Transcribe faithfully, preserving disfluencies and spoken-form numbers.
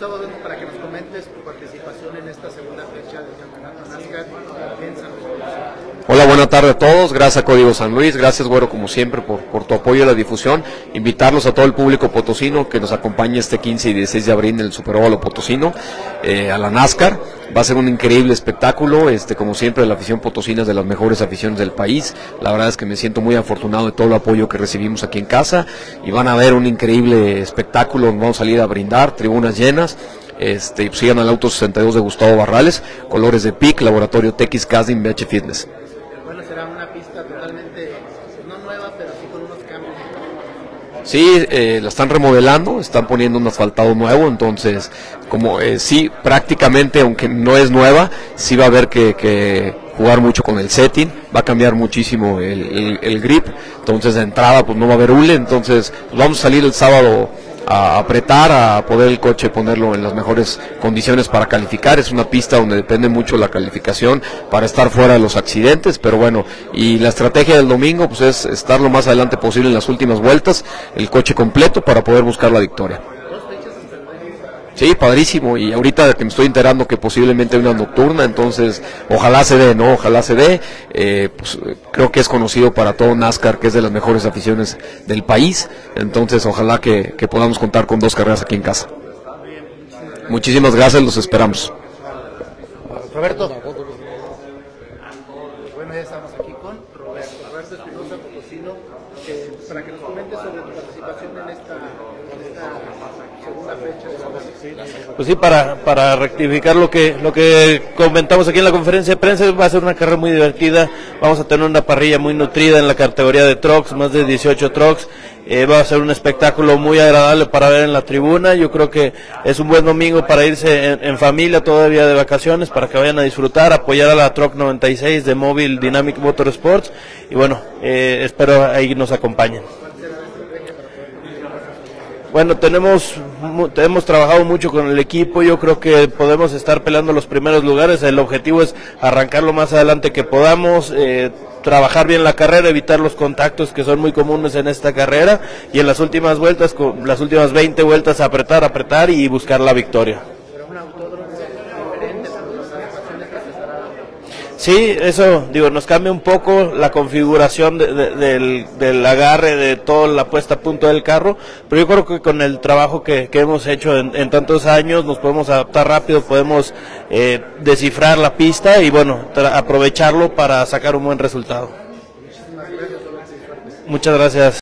Gustavo, para que nos comentes tu participación en esta segunda fecha del Campeonato NASCAR en San Luis. Hola, buena tarde a todos, gracias a Código San Luis, gracias Güero como siempre por, por tu apoyo a la difusión, invitarlos a todo el público potosino que nos acompañe este quince y dieciséis de abril en el Superóvalo Potosino, eh, a la NASCAR. Va a ser un increíble espectáculo, este como siempre la afición potosina es de las mejores aficiones del país, la verdad es que me siento muy afortunado de todo el apoyo que recibimos aquí en casa y van a ver un increíble espectáculo, vamos a salir a brindar, tribunas llenas. Este, sigan al Auto sesenta y dos de Gustavo Barrales, colores de P I C, Laboratorio T X Casting, B H Fitness. Bueno, será una pista totalmente, no nueva, pero sí con unos cambios. Sí, eh, la están remodelando, están poniendo un asfaltado nuevo, entonces, como eh, sí, prácticamente, aunque no es nueva, sí va a haber que, que jugar mucho con el setting, va a cambiar muchísimo el, el, el grip, entonces de entrada pues no va a haber hule, entonces pues, vamos a salir el sábado a apretar, a poder el coche ponerlo en las mejores condiciones para calificar. Es una pista donde depende mucho la calificación para estar fuera de los accidentes, pero bueno, y la estrategia del domingo pues es estar lo más adelante posible en las últimas vueltas, el coche completo para poder buscar la victoria. Sí, padrísimo, y ahorita que me estoy enterando que posiblemente hay una nocturna, entonces ojalá se dé, ¿no? Ojalá se dé, eh, pues creo que es conocido para todo NASCAR, que es de las mejores aficiones del país, entonces ojalá que, que podamos contar con dos carreras aquí en casa. Muchísimas gracias, los esperamos. Roberto. Bueno, ya estamos aquí con Roberto, Roberto Espinosa, potosino, eh, para que nos comentes sobre tu participación en esta, en esta segunda fecha de la Pues sí, para, para rectificar lo que lo que comentamos aquí en la conferencia de prensa, va a ser una carrera muy divertida, vamos a tener una parrilla muy nutrida en la categoría de trucks, más de dieciocho trucks, eh, va a ser un espectáculo muy agradable para ver en la tribuna. Yo creo que es un buen domingo para irse en, en familia todavía de vacaciones, para que vayan a disfrutar, apoyar a la Truck noventa y seis de Mobile Dynamic Motorsports, y bueno, eh, espero ahí nos acompañen. Bueno, tenemos hemos trabajado mucho con el equipo, yo creo que podemos estar peleando los primeros lugares, el objetivo es arrancar lo más adelante que podamos, eh, trabajar bien la carrera, evitar los contactos que son muy comunes en esta carrera, y en las últimas vueltas, con las últimas veinte vueltas, apretar, apretar y buscar la victoria. Sí, eso, digo, nos cambia un poco la configuración de, de, del, del agarre, de toda la puesta a punto del carro, pero yo creo que con el trabajo que, que hemos hecho en, en tantos años nos podemos adaptar rápido, podemos eh, descifrar la pista y bueno, aprovecharlo para sacar un buen resultado. Muchas gracias.